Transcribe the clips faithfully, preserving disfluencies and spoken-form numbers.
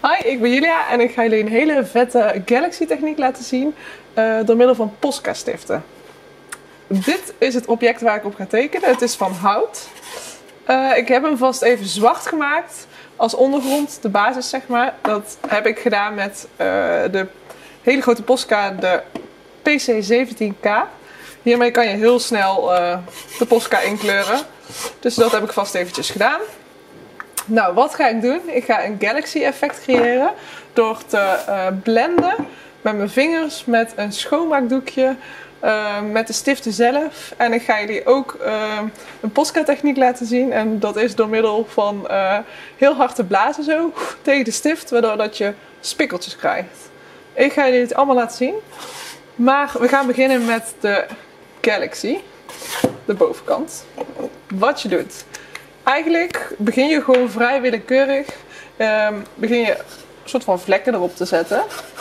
Hi, ik ben Julia en ik ga jullie een hele vette Galaxy techniek laten zien uh, door middel van Posca stiften. Dit is het object waar ik op ga tekenen. Het is van hout. Uh, ik heb hem vast even zwart gemaakt als ondergrond, de basis zeg maar. Dat heb ik gedaan met uh, de hele grote Posca, de P C zeventien K. Hiermee kan je heel snel uh, de Posca inkleuren. Dus dat heb ik vast eventjes gedaan. Nou, wat ga ik doen? Ik ga een Galaxy effect creëren door te uh, blenden met mijn vingers, met een schoonmaakdoekje, uh, met de stiften zelf. En ik ga jullie ook uh, een Posca techniek laten zien. En dat is door middel van uh, heel hard te blazen zo tegen de stift, waardoor dat je spikkeltjes krijgt. Ik ga jullie het allemaal laten zien. Maar we gaan beginnen met de Galaxy, de bovenkant. Wat je doet. Eigenlijk begin je gewoon vrij willekeurig, um, begin je een soort van vlekken erop te zetten.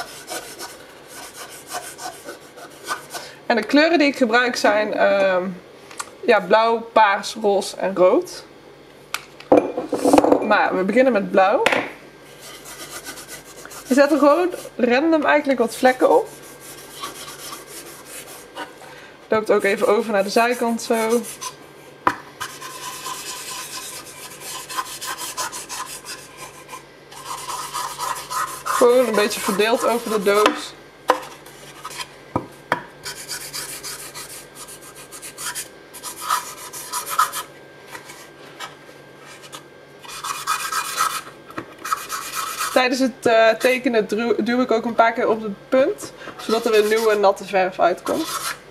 En de kleuren die ik gebruik zijn um, ja, blauw, paars, roze en rood. Maar we beginnen met blauw. Je zet er gewoon random eigenlijk wat vlekken op. Loopt ook even over naar de zijkant zo. Gewoon een beetje verdeeld over de doos. Tijdens het uh, tekenen duw ik ook een paar keer op het punt, zodat er weer nieuwe natte verf uitkomt.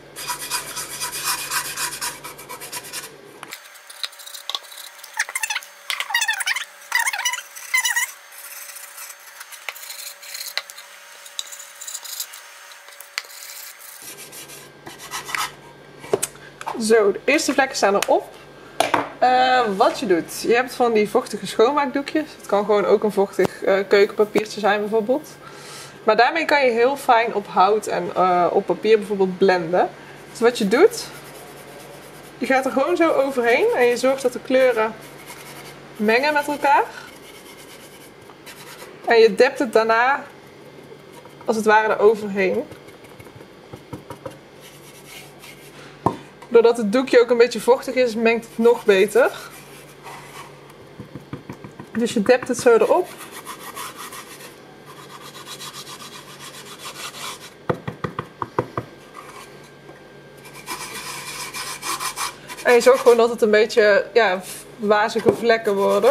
Zo, de eerste vlekken staan erop. Uh, wat je doet, je hebt van die vochtige schoonmaakdoekjes. Het kan gewoon ook een vochtig uh, keukenpapiertje zijn bijvoorbeeld. Maar daarmee kan je heel fijn op hout en uh, op papier bijvoorbeeld blenden. Dus wat je doet, je gaat er gewoon zo overheen en je zorgt dat de kleuren mengen met elkaar. En je dept het daarna als het ware eroverheen. Doordat het doekje ook een beetje vochtig is, mengt het nog beter. Dus je dept het zo erop. En je zorgt gewoon dat het een beetje ja, wazige vlekken worden.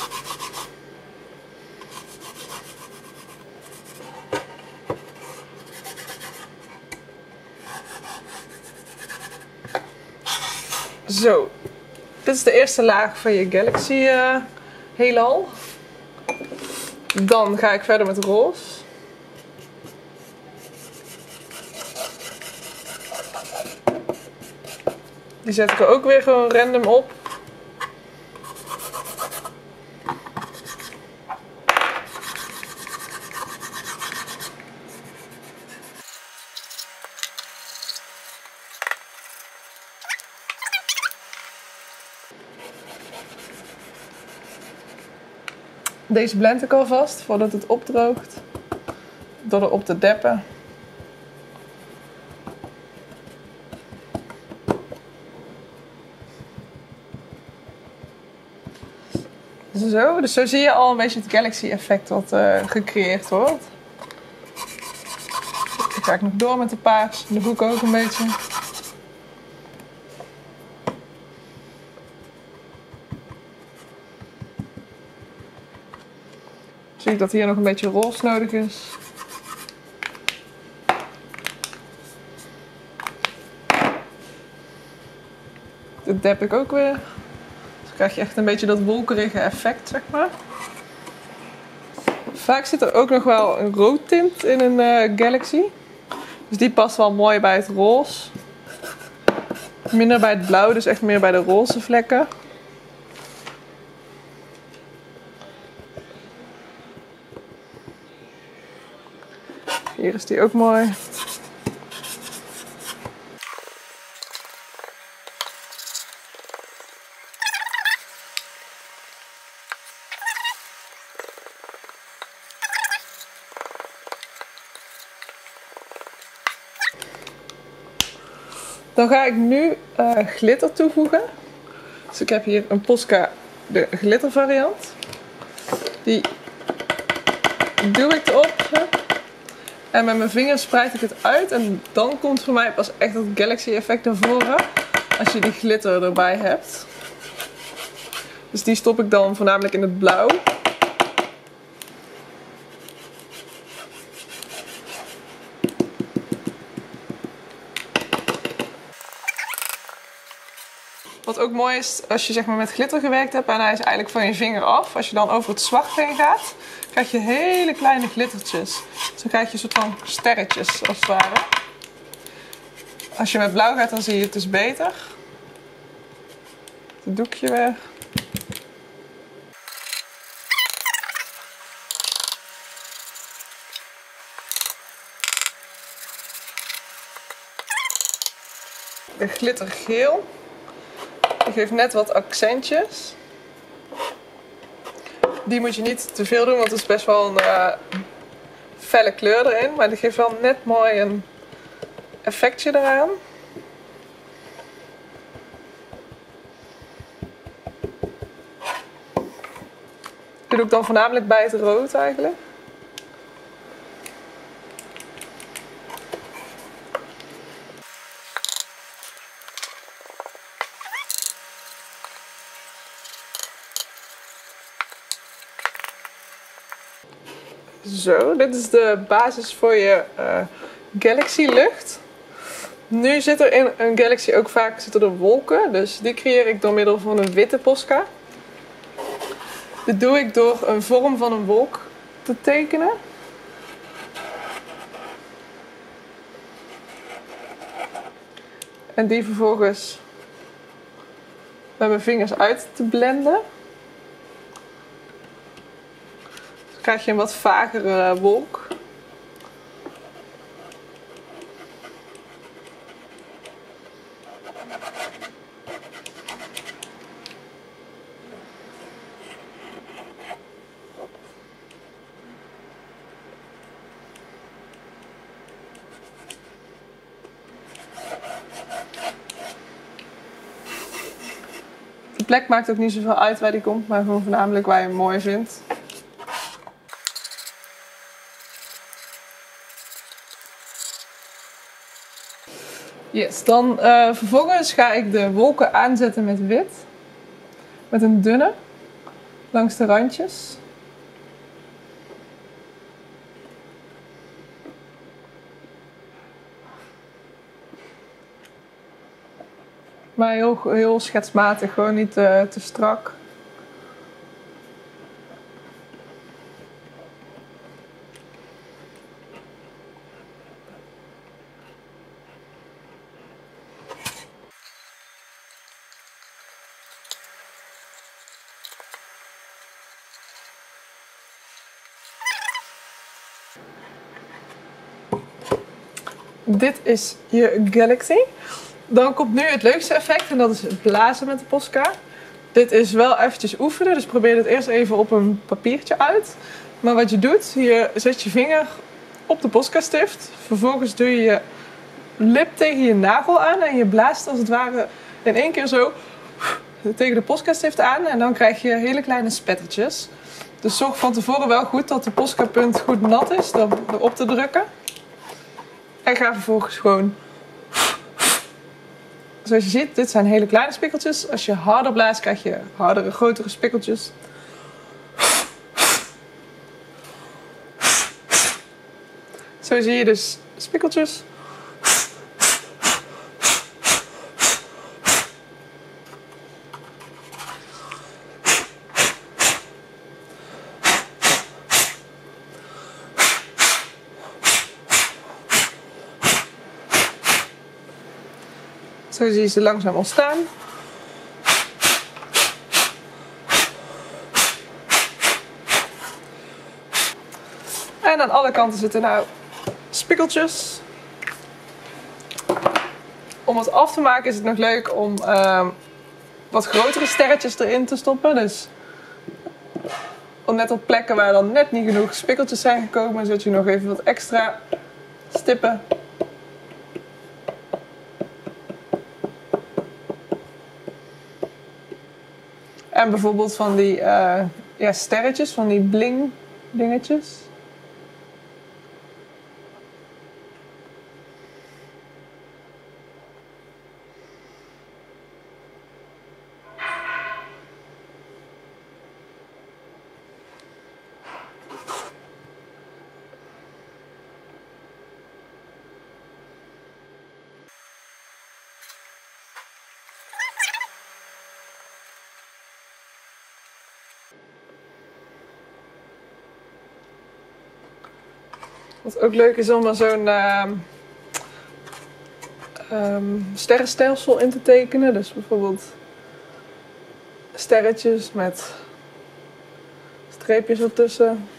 Zo, dit is de eerste laag van je Galaxy uh, heelal. Dan ga ik verder met roze. Die zet ik er ook weer gewoon random op. Deze blend ik alvast voordat het opdroogt, door erop te deppen. Zo, dus zo zie je al een beetje het Galaxy effect wat uh, gecreëerd wordt. Dan ga ik nog door met de paars, de hoek ook een beetje. Zie ik dat hier nog een beetje roze nodig is. Dit dep ik ook weer. Dus krijg je echt een beetje dat wolkerige effect, zeg maar. Vaak zit er ook nog wel een rood tint in een uh, Galaxy. Dus die past wel mooi bij het roze. Minder bij het blauw, dus echt meer bij de roze vlekken. Hier is die ook mooi. Dan ga ik nu uh, glitter toevoegen. Dus ik heb hier een Posca, de glitter variant. Die duw ik erop. En met mijn vingers spreid ik het uit. En dan komt voor mij pas echt het Galaxy effect naar voren. Als je die glitter erbij hebt. Dus die stop ik dan voornamelijk in het blauw. Wat ook mooi is, als je zeg maar met glitter gewerkt hebt en hij is eigenlijk van je vinger af. Als je dan over het zwart heen gaat, krijg je hele kleine glittertjes. Dus dan krijg je een soort van sterretjes als het ware. Als je met blauw gaat, dan zie je het dus beter. Het doekje weer. De glittergeel. Die geeft net wat accentjes. Die moet je niet te veel doen, want het is best wel een uh, felle kleur erin. Maar die geeft wel net mooi een effectje eraan. Dat doe ik dan voornamelijk bij het rood eigenlijk. Zo, dit is de basis voor je uh, Galaxy lucht. Nu zit er in een Galaxy ook vaak zitten er wolken, dus die creëer ik door middel van een witte Posca. Dit doe ik door een vorm van een wolk te tekenen. En die vervolgens met mijn vingers uit te blenden. Dan krijg je een wat vagere wolk. De plek maakt ook niet zoveel uit waar die komt, maar gewoon voornamelijk waar je hem mooi vindt. Yes, dan uh, vervolgens ga ik de wolken aanzetten met wit. Met een dunne, langs de randjes. Maar heel, heel schetsmatig, gewoon niet uh, te strak. Dit is je Galaxy. Dan komt nu het leukste effect en dat is het blazen met de Posca. Dit is wel eventjes oefenen, dus probeer het eerst even op een papiertje uit. Maar wat je doet, je zet je vinger op de Posca stift. Vervolgens doe je je lip tegen je nagel aan en je blaast als het ware in één keer zo tegen de Posca stift aan. En dan krijg je hele kleine spettertjes. Dus zorg van tevoren wel goed dat de Posca punt goed nat is, door erop te drukken. En ga vervolgens gewoon... Zoals je ziet, dit zijn hele kleine spikkeltjes. Als je harder blaast, krijg je hardere, grotere spikkeltjes. Zo zie je dus spikkeltjes. Zo zie je ze langzaam ontstaan. En aan alle kanten zitten nou spikkeltjes. Om het af te maken is het nog leuk om uh, wat grotere sterretjes erin te stoppen. Dus om net op plekken waar dan net niet genoeg spikkeltjes zijn gekomen, zet je nog even wat extra stippen. En bijvoorbeeld van die uh, ja, sterretjes, van die bling dingetjes. Wat ook leuk is om er zo'n uh, um, sterrenstelsel in te tekenen. Dus bijvoorbeeld sterretjes met streepjes ertussen.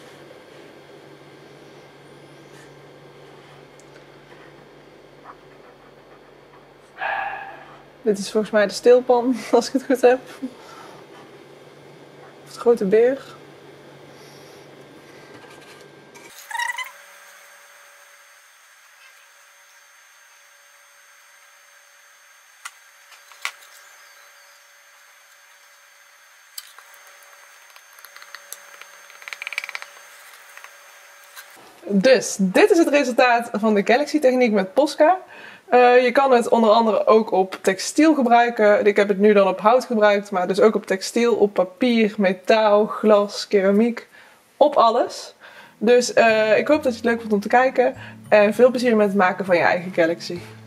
Dit is volgens mij de steelpan, als ik het goed heb. Of de grote beer. Dus, dit is het resultaat van de Galaxy techniek met Posca. Uh, je kan het onder andere ook op textiel gebruiken. Ik heb het nu dan op hout gebruikt, maar dus ook op textiel, op papier, metaal, glas, keramiek, op alles. Dus uh, ik hoop dat je het leuk vond om te kijken en veel plezier met het maken van je eigen Galaxy.